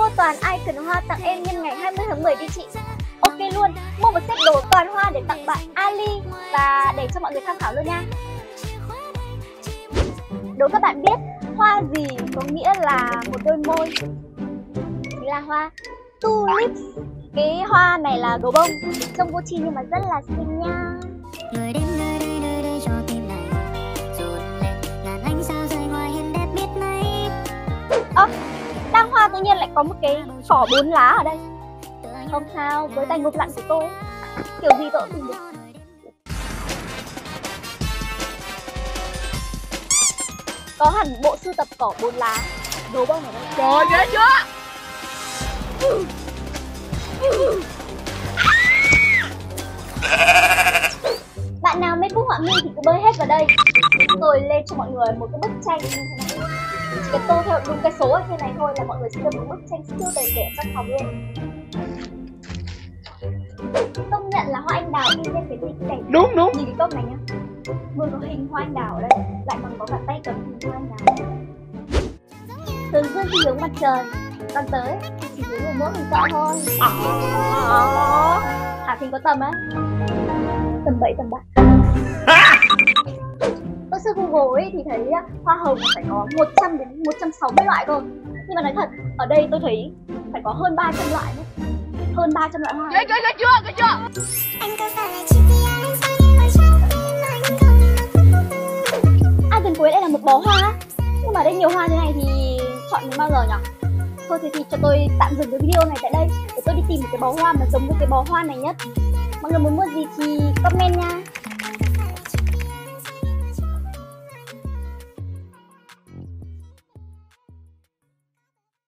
Mua toàn icon hoa tặng em nhân ngày 20 tháng 10 đi chị. Ok luôn, mua một set đồ toàn hoa để tặng bạn Ali và để cho mọi người tham khảo luôn nha. Đố các bạn biết hoa gì có nghĩa là một đôi môi? Chính là hoa tulips. Cái hoa này là gấu bông, trông vô tri nhưng mà rất là xinh nha. Người đêm nơi đây nơi đây cho tim này rộn lên ngàn ánh sao rơi ngoài hiên đẹp biết mấy. Đang hoa tự nhiên lại có một cái cỏ 4 lá ở đây. Không sao, với tay ngục lặn của tôi kiểu gì tôi cũng tìm được. Có hẳn bộ sưu tập cỏ 4 lá gấu bông ở đây. Trời ghê chưa? Bạn nào mê bút họa mi thì cứ bơi hết vào đây. Tôi lên cho mọi người một cái bức tranh như thế này. Chỉ cần tô theo đúng cái số ở trên này thôi là mọi người sẽ được một bức tranh siêu đẹp để trong phòng luôn. Công nhận là hoa anh đào in lên cái gì đẹp. Đúng. Nhìn cái cốc này nhá, vừa có hình hoa anh đào ở đây, lại còn có cả tay cầm hình hoa anh đào. Hướng dương thì hướng mặt trời, còn tới thì chỉ hướng về mỗi hình cọ thôi. Hà Thính có tầm á, tầm 7 tầm 8. Tôi search Google ấy thì thấy hoa hồng phải có 100 đến 160 loại cơ. Nhưng mà nói thật, ở đây tôi thấy phải có hơn 300 loại nữa. Hơn 300 loại hoa. Ghê chưa? À, gần cuối đây là một bó hoa. Nhưng mà ở đây nhiều hoa thế này thì chọn đến bao giờ nhỉ? Thôi thì cho tôi tạm dừng cái video này tại đây để tôi đi tìm một cái bó hoa mà giống với cái bó hoa này nhất. Mọi người muốn mua gì thì comment nha.